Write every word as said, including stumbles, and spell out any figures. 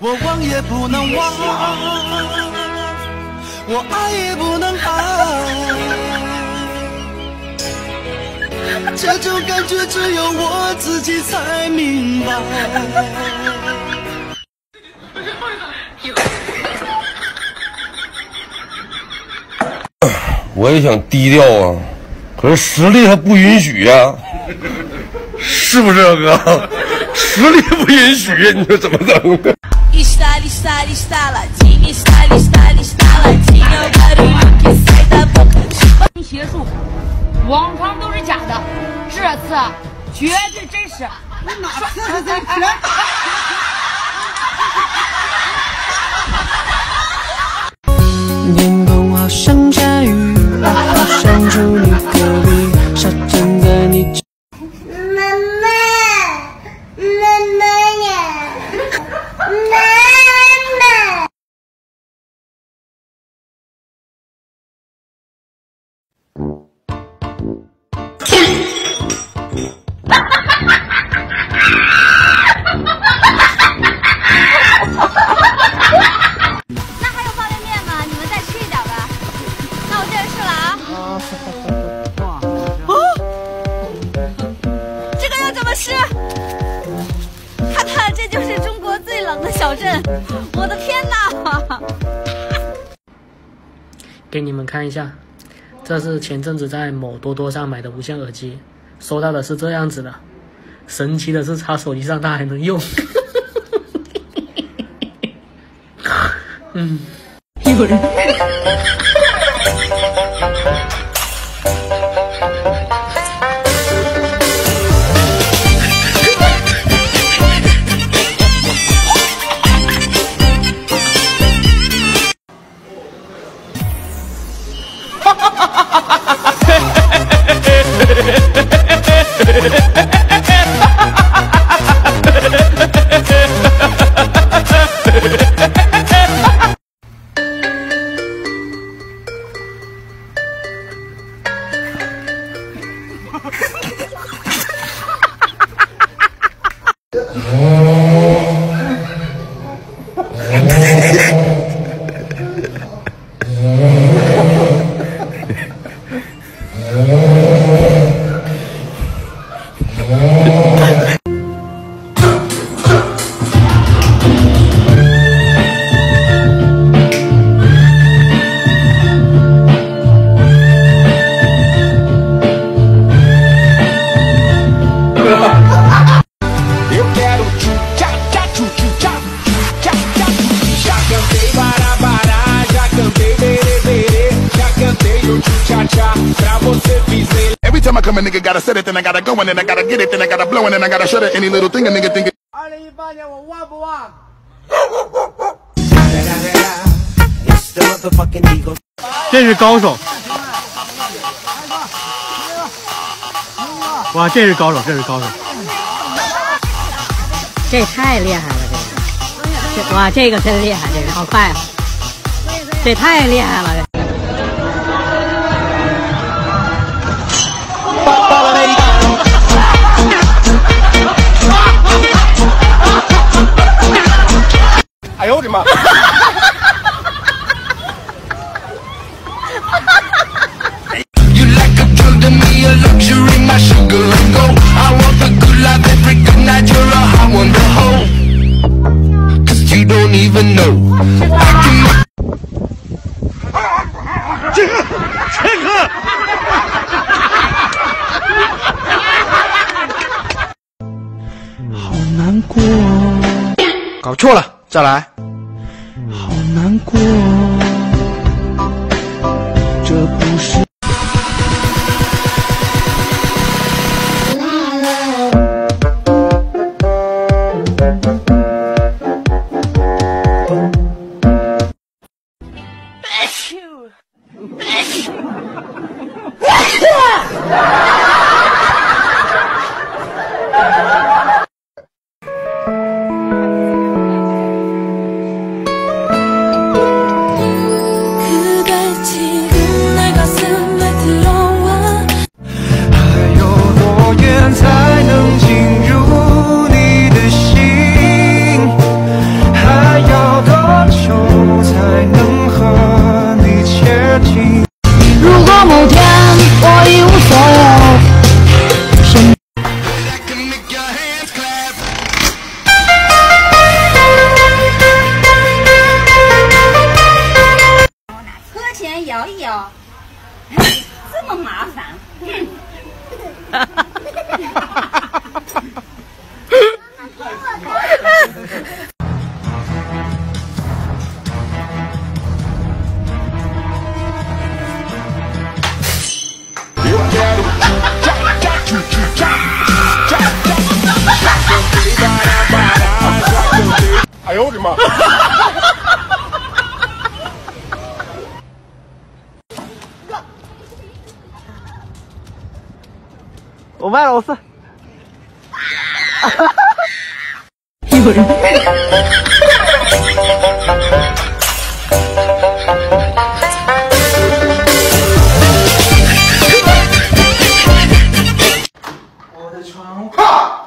我忘也不能忘，我爱也不能爱，这种感觉只有我自己才明白。 我也想低调啊，可是实力还不允许呀、啊，是不是哥？实力不允许，你说怎么整？ 邪术，往常都是假的，这次绝对真实。哪次是真实？ 天空好像下雨，我好想住你隔壁，沙尘在你。妈妈，妈妈呀，妈妈。 那还有方便面吗？你们再吃一点吧。那我先吃了啊。哦，这个要怎么吃？看看，这就是中国最冷的小镇。我的天哪！ 给你们看一下，这是前阵子在某多多上买的无线耳机，收到的是这样子的。神奇的是，插手机上它还能用。嗯，有人。 Every time I come, a nigga gotta set it, then I gotta go, and then I gotta get it, then I gotta blow, and then I gotta shut it. Any little thing a nigga think. 二零一八年我忘不忘？ 这是高手！哇，这是高手，这是高手！ 这也太厉害了，这个，这哇，这个真厉害，这个好快啊！这太厉害了，这。 哎呦我的妈 ！You like a drug to me, a luxury, my sugar and gold. I want the good life every good night. You're a hot one to hold, 'cause you don't even know. I can. 这个，这个。 好难过， 搞错了，再来。 好难过，这不是。 哎呦我的妈！ 我卖了，我是。 有人。 我的窗户。